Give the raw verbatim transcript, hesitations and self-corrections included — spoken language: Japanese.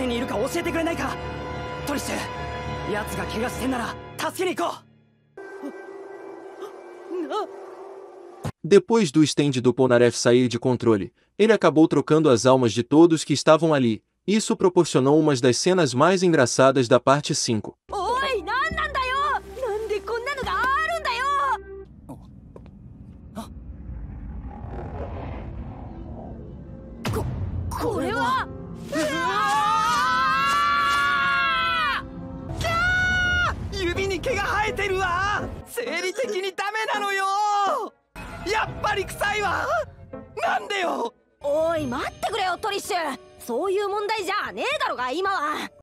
辺にいるか教えてくれないか。トリッシュ、奴が怪我してんなら助けに行こう。 Depois do stand do Polnareff sair de controle, ele acabou trocando as almas de todos que estavam ali. Isso proporcionou uma das cenas mais engraçadas da parte cinco. Oi, nannan da yo? Nande konna no ga aru n da yo? Ko, kore wa? Kya! 指に毛が生えてるわ。生理的にダメなのよ。やっぱり臭いわ。なんでよ。 おい待ってくれよトリッシュ、そういう問題じゃねえだろが今は。